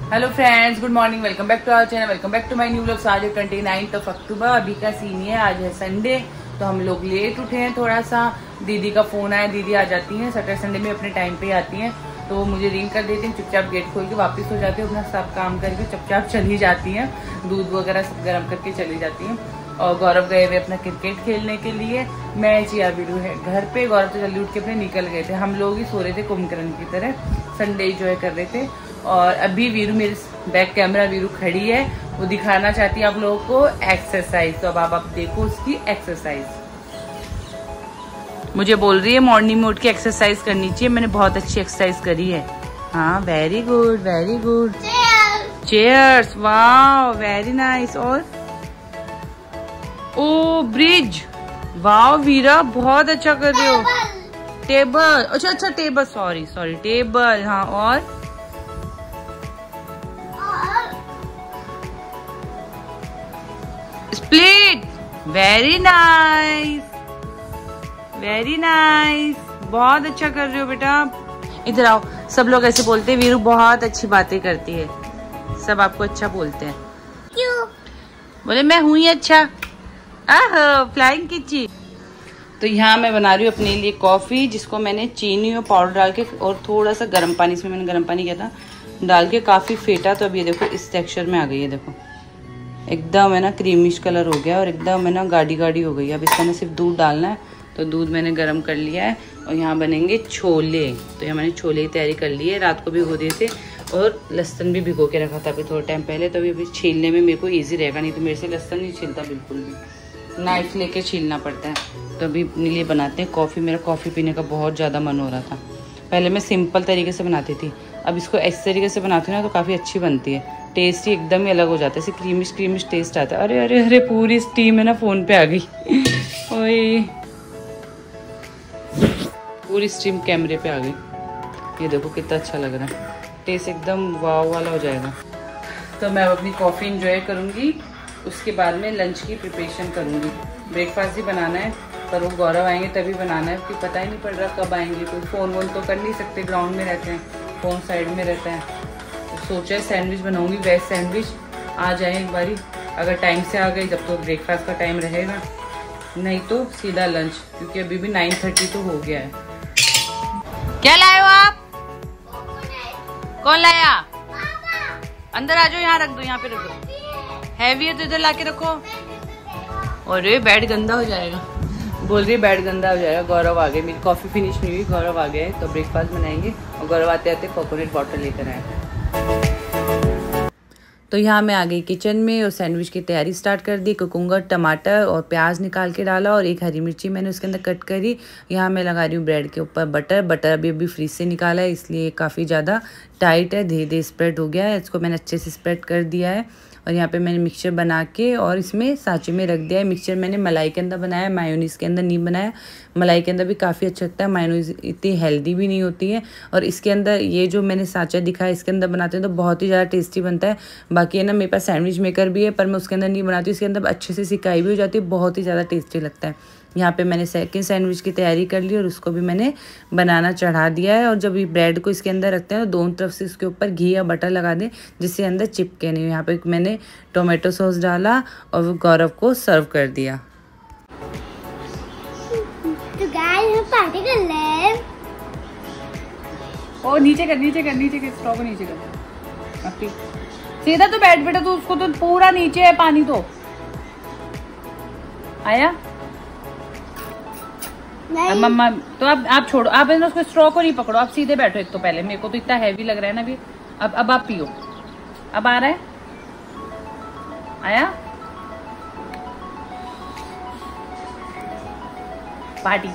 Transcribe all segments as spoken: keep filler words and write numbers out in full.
Hello friends, good morning, welcome back to our channel, welcome back to my new vlogs. आज है twenty ninth of October. अभी का scene है, आज है संडे, तो हम लोग लेट उठे हैं थोड़ा सा। दीदी का फोन आया, दीदी आ जाती हैं सैटरडे संडे में, अपने टाइम पे आती हैं, तो वो मुझे रिंग कर देती हैं, चुपचाप गेट खोल के वापस हो जाती है, अपना सब काम करके चुपचाप चली जाती हैं, दूध वगैरह सब गर्म करके चली जाती हैं। और गौरव गए हुए अपना क्रिकेट खेलने के लिए, मैं जिया वीरू है घर पे। गौरव तो जल्दी उठ के अपने निकल गए थे, हम लोग ही सो रहे थे कुंभकर्ण की तरह, संडे एंजॉय कर रहे थे। और अभी वीरू मेरे बैक कैमरा वीरू खड़ी है, वो दिखाना चाहती है आप लोगों को एक्सरसाइज, तो अब आप, आप देखो उसकी एक्सरसाइज। मुझे बोल रही है मॉर्निंग में उठ के एक्सरसाइज करनी चाहिए, मैंने बहुत अच्छी एक्सरसाइज करी है। हाँ, very good very good. Chairs, वाह वेरी नाइस। और ओ ब्रिज, वाह वीरा बहुत अच्छा कर रहे हो। टेबल, अच्छा अच्छा टेबल, सॉरी सॉरी टेबल, हाँ। और split, very nice very nice, बहुत अच्छा कर रहे हो बेटा। इधर आओ, सब लोग ऐसे बोलते हैं वीरू बहुत अच्छी बातें करती है, सब आपको अच्छा बोलते हैं। क्यों? बोले मैं हूं ही अच्छा। आह, फ्लाइंग किची। तो यहाँ मैं बना रही हूँ अपने लिए कॉफी, जिसको मैंने चीनी और पाउडर डाल के और थोड़ा सा गर्म पानी, इसमें मैंने गर्म पानी किया था, डाल के काफी फेंटा, तो अब ये देखो इस टेक्सचर में आ गई है। देखो एकदम है ना क्रीमिश कलर हो गया और एकदम है ना गाढ़ी गाढ़ी हो गई। अब इसका ना सिर्फ दूध डालना है, तो दूध मैंने गर्म कर लिया है। और यहाँ बनेंगे छोले, तो यहाँ मैंने छोले की तैयारी कर ली है, रात को भिगो दिए थे, और लहसुन भी भिगो के रखा था अभी थोड़ा टाइम पहले, तो अभी छीलने में मेरे को ईजी रहेगा, नहीं तो मेरे से लहसुन नहीं छीलता बिल्कुल भी, नाइफ लेके छीलना पड़ता है। तो अभी अपने लिए बनाते हैं कॉफ़ी। मेरा कॉफ़ी पीने का बहुत ज़्यादा मन हो रहा था। पहले मैं सिंपल तरीके से बनाती थी, अब इसको इस तरीके से बनाती हूँ ना तो काफ़ी अच्छी बनती है, टेस्ट ही एकदम ही अलग हो जाता है, ऐसे क्रीमिश क्रीमिश टेस्ट आता है। अरे अरे अरे पूरी स्टीम है ना फ़ोन पे आ गई। ओए, पूरी स्टीम कैमरे पे आ गई। ये देखो कितना अच्छा लग रहा है, टेस्ट एकदम वाव वाला हो जाएगा। तो मैं अपनी कॉफ़ी इंजॉय करूँगी, उसके बाद में लंच की प्रिपरेशन करूँगी। ब्रेकफास्ट भी बनाना है, पर वो गौरव आएंगे तभी बनाना है, क्योंकि पता ही नहीं पड़ रहा कब आएंगे, कोई फ़ोन वोन तो कर नहीं सकते, ग्राउंड में रहते हैं, फ़ोन साइड में रहता है। तो सोचा है सैंडविच बनाऊँगी, वेज सैंडविच। आ जाए एक बारी, अगर टाइम से आ गई जब तो ब्रेकफास्ट का टाइम रहेगा, नहीं तो सीधा लंच, क्योंकि अभी भी नाइन थर्टी तो हो गया है। क्या लाए हो आप? कौन लाया? अंदर आ जाओ, यहाँ रख दो, यहाँ पे रख दो। हैवी है तो इधर लाके रखो। अरे बेड गंदा हो जाएगा, बोल रही बेड गंदा हो जाएगा। गौरव आ गए, मेरी कॉफी फिनिश नहीं हुई, गौरव आ गए, तो ब्रेकफास्ट बनाएंगे, और गौरव आते आते कोकोनट वाटर लेकर आए। तो यहाँ मैं आ गई किचन में और सैंडविच की तैयारी स्टार्ट कर दी। कुकुम्बर, टमाटर और प्याज निकाल के डाला, और एक हरी मिर्ची मैंने उसके अंदर कट करी। यहाँ मैं लगा रही हूँ ब्रेड के ऊपर बटर। बटर अभी अभी फ्रीज से निकाला है, इसलिए काफ़ी ज़्यादा टाइट है, धीरे धीरे स्प्रेड हो गया है। इसको मैंने अच्छे से स्प्रेड कर दिया है, और यहाँ पे मैंने मिक्सचर बना के और इसमें सांचे में रख दिया है। मिक्सचर मैंने मलाई के अंदर बनाया, मायोनीज़ के अंदर नहीं बनाया। मलाई के अंदर भी काफ़ी अच्छा लगता है, मायोनीज़ इतनी हेल्दी भी नहीं होती है, और इसके अंदर ये जो मैंने सांचा दिखाया इसके अंदर बनाते हैं तो बहुत ही ज़्यादा टेस्टी बनता है। बाकी है ना मेरे पास सैंडविच मेकर भी है, पर मैं उसके अंदर नहीं बनाती, इसके अंदर अच्छे से सिकाई भी हो जाती है, बहुत ही ज़्यादा टेस्टी लगता है। यहाँ पे मैंने सेकंड सैंडविच की तैयारी कर ली, और उसको भी मैंने बनाना चढ़ा दिया है। और जब ये ब्रेड को इसके अंदर रखते हैं तो दोनों तरफ से इसके ऊपर घी या बटर लगा दें, जिससे अंदर चिपके नहीं। यहाँ पे मैंने टोमेटो सॉस डाला और गौरव को सर्व कर दिया। तो गाइस हम पार्टी कर ले। ओ नीचे कर, नीचे कर, नीचे कर, स्टॉप नीचे कर, अपनी सीधा तो बैठ बेटा, तो उसको तो पूरा नीचे है पानी, तो आया अब मम्मा। तो अब आप छोड़ो, आप उसको स्ट्रॉ को नहीं पकड़ो, आप सीधे बैठो। एक तो पहले मेरे को तो इतना हैवी लग रहा है ना अभी, अब अब आप पियो। अब आ रहा है, आया पार्टी।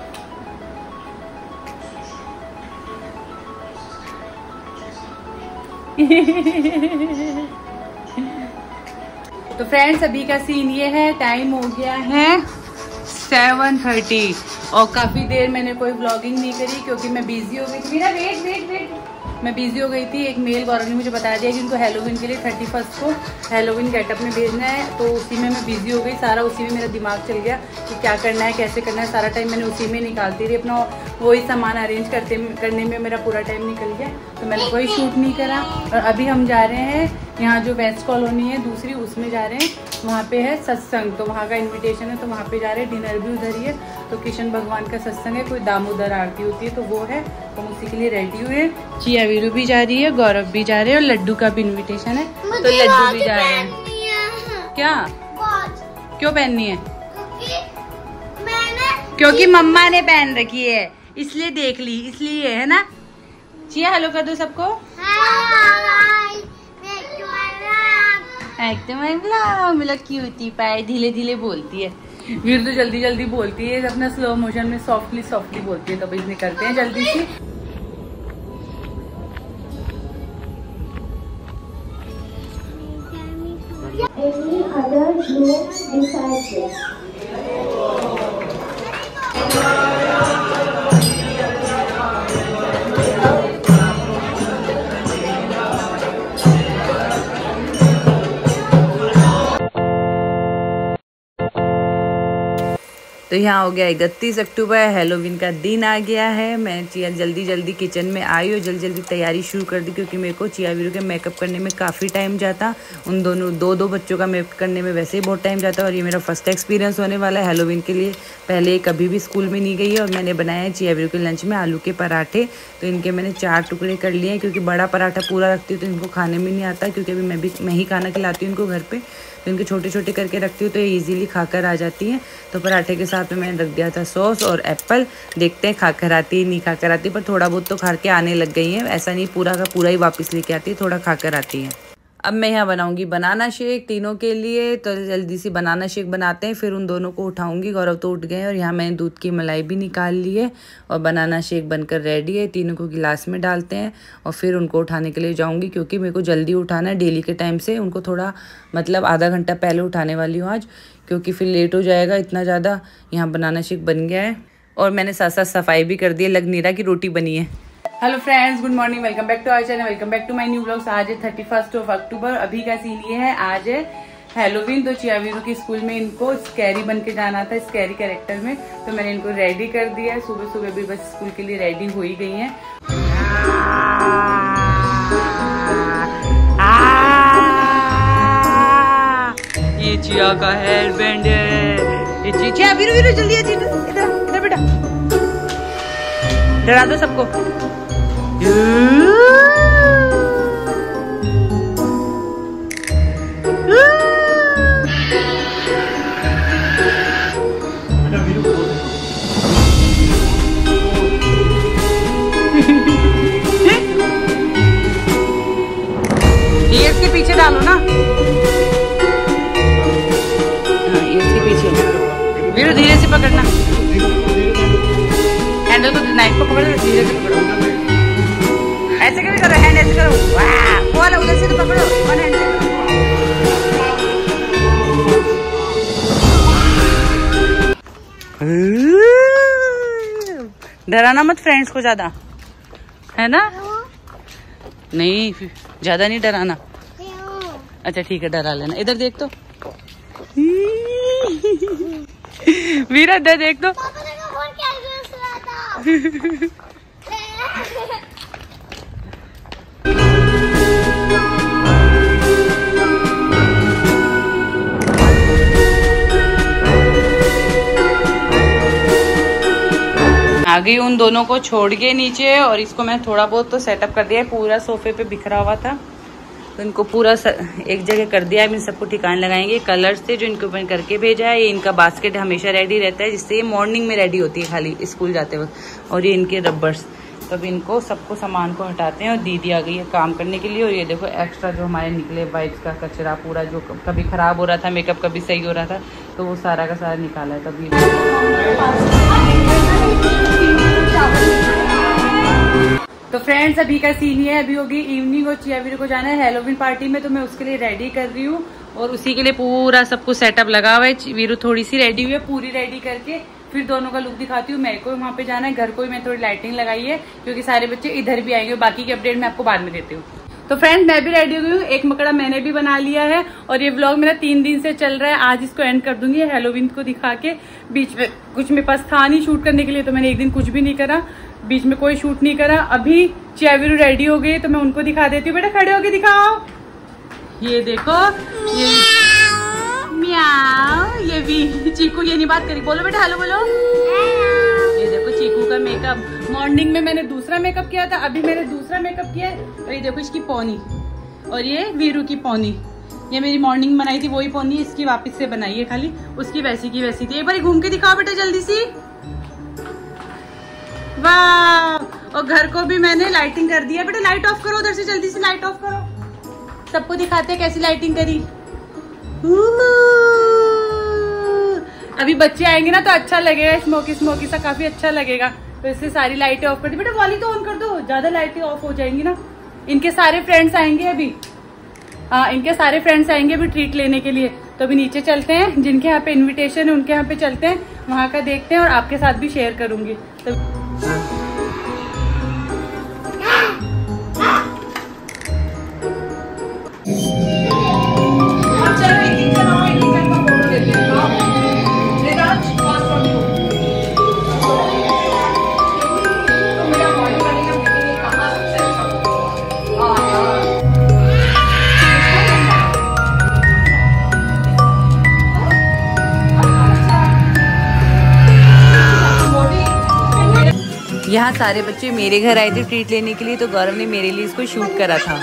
तो फ्रेंड्स अभी का सीन ये है, टाइम हो गया है सेवन थर्टी, और काफी देर मैंने कोई व्लॉगिंग नहीं करी क्योंकि मैं बिजी हो गई थी। मेरा वेट वेट वेट मैं बिजी हो गई थी। एक मेल गौरव ने मुझे बता दिया कि उनको हेलोविन के लिए थर्टी फर्स्ट को हेलोविन गेटअप में भेजना है, तो उसी में मैं बिजी हो गई। सारा उसी में मेरा दिमाग चल गया कि क्या करना है, कैसे करना है। सारा टाइम मैंने उसी में निकालती रही, अपना वही सामान अरेंज करते करने में मेरा पूरा टाइम निकल गया, तो मैंने कोई शूट नहीं करा। और अभी हम जा रहे हैं यहाँ जो वेस्ट कॉलोनी है दूसरी, उसमें जा रहे हैं। वहाँ पे है सत्संग, तो वहाँ का इनविटेशन है, तो वहाँ पे जा रहे हैं। डिनर भी उधर ही है, तो कृष्ण भगवान का सत्संग है, कोई दामोदर आरती होती है, तो वो है, तो हम उसी के लिए रेडी हुए। चिया वीरू भी जा रही है, गौरव भी जा रहे हैं, और लड्डू का भी इन्विटेशन है, तो लड्डू भी जा रहे हैं। क्या क्यों पहननी है? क्योंकि मम्मा ने पहन रखी है, इसलिए देख ली, इसलिए है ना। चिया हेलो कर दो सबको। मिला क्यूटी पाए, धीरे धीरे बोलती है। वीर तो जल्दी जल्दी बोलती है, अपना स्लो मोशन में सॉफ्टली सॉफ्टली बोलती है, तो भाई इसमें करते हैं जल्दी से। Any other group besides this? तो यहाँ हो गया इकतीस अक्टूबर, हेलोवीन का दिन आ गया है। मैं चिया जल्दी जल्दी किचन में आई और जल्दी जल्दी तैयारी शुरू कर दी, क्योंकि मेरे को चिया वीरू के मेकअप करने में काफ़ी टाइम जाता। उन दोनों दो दो बच्चों का मेकअप करने में वैसे ही बहुत टाइम जाता, और ये मेरा फर्स्ट एक्सपीरियंस होने वाला है हेलोवीन के लिए। पहले कभी भी स्कूल में नहीं गई है। और मैंने बनाया है चिया वीरू के लंच में आलू के पराठे, तो इनके मैंने चार टुकड़े कर लिए हैं, क्योंकि बड़ा पराठा पूरा रखती हूँ तो इनको खाने में नहीं आता, क्योंकि अभी मैं भी मैं ही खाना खिलाती हूँ इनको घर पे, तो इनके छोटे छोटे करके रखती हूँ, तो ये इजीली खाकर आ जाती हैं। तो पराठे के साथ में मैंने रख दिया था सॉस और एप्पल। देखते हैं खाकर आती है नहीं खाकर आती, पर थोड़ा बहुत तो खा के आने लग गई हैं। ऐसा नहीं पूरा का पूरा ही वापस लेके आती है, थोड़ा खाकर आती है। अब मैं यहाँ बनाऊंगी बनाना शेक तीनों के लिए, तो जल्दी से बनाना शेक बनाते हैं, फिर उन दोनों को उठाऊंगी। गौरव तो उठ गए, और यहाँ मैंने दूध की मलाई भी निकाल ली है, और बनाना शेक बनकर रेडी है। तीनों को गिलास में डालते हैं, और फिर उनको उठाने के लिए जाऊंगी, क्योंकि मेरे को जल्दी उठाना है डेली के टाइम से। उनको थोड़ा मतलब आधा घंटा पहले उठाने वाली हूँ आज, क्योंकि फिर लेट हो जाएगा इतना ज़्यादा। यहाँ बनाना शेक बन गया है, और मैंने साथ साथ सफाई भी कर दी है, लग नहीं रहा कि रोटी बनी है। Hello friends, good morning, welcome back to our channel, welcome back to my new blogs. आज है थर्टी फर्स्ट ऑफ अक्टूबर। अभी का सीन ये है, आज है हेलोवीन, तो चिया वीरू के स्कूल में इनको स्कैरी बन के जाना था, स्कैरी कैरेक्टर में, तो मैंने इनको रेडी कर दिया है। सुबह सुबह भी बस स्कूल के लिए रेडी हो ही गई हैं। ये चिया का हेयर बैंड है, ये चिया वीरू वीरू जल्दी इधर इधर बेटा, डरा दो सबको। ये इसके पीछे डालो ना, ये इसके पीछे। वीरू धीरे से पकड़ना, हैंडल को नाइफ को पकड़ो, धीरे से पकड़ो। ऐसे कैसे करो, हैंड ऐसे करो, वाह वो वाला उधर से तो पकड़ो, वन हैंड से। डराना मत फ्रेंड्स को ज्यादा, है ना? नहीं ज्यादा नहीं डराना। अच्छा ठीक है, डरा लेना। इधर देख तो वीरा, इधर देख तो। आ गई उन दोनों को छोड़ के नीचे, और इसको मैं थोड़ा बहुत तो सेटअप कर दिया है। पूरा सोफे पे बिखरा हुआ था, तो इनको पूरा एक जगह कर दिया है। मैं सबको ठिकाने लगाएंगे। कलर्स थे जो इनको मैंने करके भेजा है। ये इनका बास्केट हमेशा रेडी रहता है, जिससे ये मॉर्निंग में रेडी होती है खाली स्कूल जाते वक्त। और ये इनके रबर्स, तब इनको सबको सामान को हटाते हैं। और दीदी आ गई है काम करने के लिए। और ये देखो एक्स्ट्रा जो हमारे निकले वाइप्स का कचरा पूरा, जो कभी खराब हो रहा था, मेकअप कभी सही हो रहा था, तो वो सारा का सारा निकाला है तभी। तो फ्रेंड्स अभी का सीन ये है, अभी होगी इवनिंग और चिया वीरू को जाना है हेलोवीन पार्टी में, तो मैं उसके लिए रेडी कर रही हूँ। और उसी के लिए पूरा सब कुछ सेटअप लगा हुआ है। वीरू थोड़ी सी रेडी हुई है, पूरी रेडी करके फिर दोनों का लुक दिखाती हूँ। मेरे को वहाँ पे जाना है, घर को भी मैं थोड़ी लाइटिंग लगाई है क्योंकि सारे बच्चे इधर भी आएंगे। बाकी की अपडेट मैं आपको बाद में देती हूँ। तो फ्रेंड्स मैं भी रेडी हो गई हूँ, एक मकड़ा मैंने भी बना लिया है और ये व्लॉग मेरा तीन दिन से चल रहा है। आज इसको एंड कर दूंगी हेलोवीन को दिखा के। बीच में कुछ मेरे पास था नहीं शूट करने के लिए, तो मैंने एक दिन कुछ भी नहीं करा, बीच में कोई शूट नहीं करा। अभी चियावीरू रेडी हो गई तो मैं उनको दिखा देती हूँ। बेटा खड़े होके दिखाओ, ये देखो ये म्याऊ, ये भी चीकू ये नहीं बात करी। बोलो बेटा हेलो बोलो। ये देखो चीकू का मेकअप, मॉर्निंग में मैंने दूसरा मेकअप किया था, अभी मैंने दूसरा मेकअप किया है। और ये देखो इसकी पोनी और ये वीरू की पोनी, ये मेरी मॉर्निंग बनाई थी वही पोनी इसकी वापस से बनाई है, खाली उसकी वैसी की वैसी थी। एक बार घूम के दिखाओ बेटा जल्दी सी। वाह, और घर को भी मैंने लाइटिंग कर दी है। बेटा लाइट ऑफ करो, उधर से जल्दी से लाइट ऑफ करो, सबको दिखाते हैं कैसी लाइटिंग करी। अभी बच्चे आएंगे ना तो अच्छा लगेगा, स्मोकी स्मोकी सा काफी अच्छा लगेगा। तो इससे सारी लाइटें ऑफ कर दी। बेटा वाली तो ऑन कर दो, ज्यादा लाइटें ऑफ हो जाएंगी ना। इनके सारे फ्रेंड्स आएंगे अभी, हाँ इनके सारे फ्रेंड्स आएंगे अभी ट्रीट लेने के लिए। तो अभी नीचे चलते हैं, जिनके यहाँ पे इनविटेशन है उनके यहाँ पे चलते हैं, वहाँ का देखते हैं और आपके साथ भी शेयर करूंगी। तो यहाँ सारे बच्चे मेरे घर आए थे ट्रीट लेने के लिए, तो गौरव ने मेरे लिए इसको शूट करा था।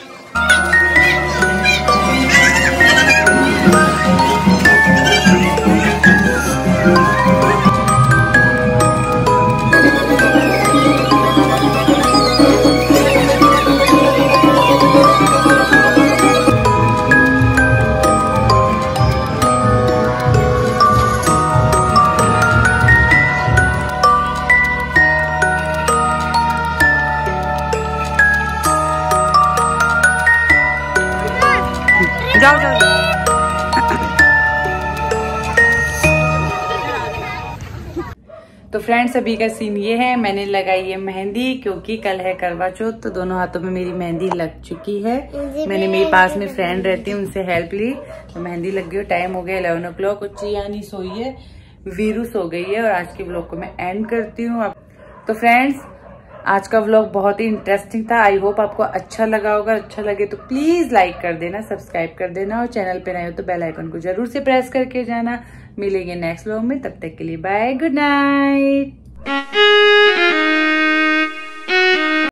जाओ जाओ। तो फ्रेंड्स अभी का सीन ये है, मैंने लगाई है मेहंदी क्योंकि कल है करवा चौथ, तो दोनों हाथों में मेरी मेहंदी लग चुकी है। मैंने मेरे पास में फ्रेंड रहती है उनसे हेल्प ली, तो मेहंदी लग गई। टाइम हो गया इलेवन ओ क्लॉक और चियानी सोई है, वीरू सो गई है। और आज के व्लॉग को मैं एंड करती हूँ। तो फ्रेंड्स आज का व्लॉग बहुत ही इंटरेस्टिंग था, आई होप आपको अच्छा लगा होगा। अच्छा लगे तो प्लीज लाइक कर देना, सब्सक्राइब कर देना और चैनल पे नए हो तो बेल आइकन को जरूर से प्रेस करके जाना। मिलेंगे नेक्स्ट व्लॉग में, तब तक के लिए बाय, गुड नाइट।